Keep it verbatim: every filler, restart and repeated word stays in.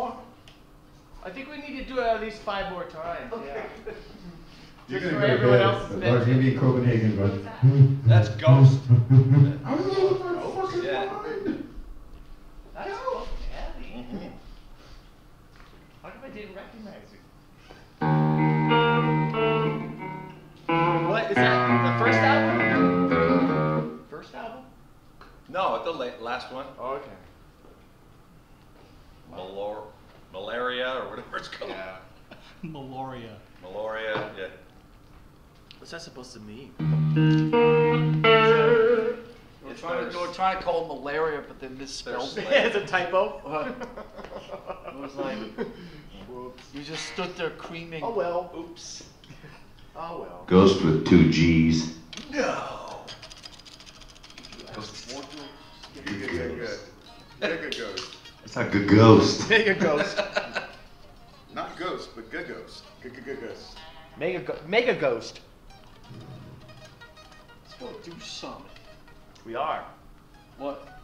more? I think we need to do it at least five more times. Okay. Yeah. You're Just gonna for go everyone to else's bed. benefit. It's gonna be Copenhagen, but. That's Ghost. I'm losing my fucking Yeah. mind. That's fucking heavy. Mm-hmm. How come I didn't recognize you? What is that? The first album? First album? No, the la last one. Oh, okay. Malor malaria or whatever it's called. Yeah. Meloria. Malaria, yeah. What's that supposed to mean? We're trying, to, we're trying to call it malaria, but they misspelled it. It's a typo. Uh, it was like, you just stood there creaming. Oh well. Oops. Oh well. Ghost with two G's. No. Ghost. Good, good, good. Good ghost. It's not good ghost. Mega ghost. Not ghost, but good ghost. Good, good, good ghost. Mega go Mega ghost. Let's go do something. We are. What?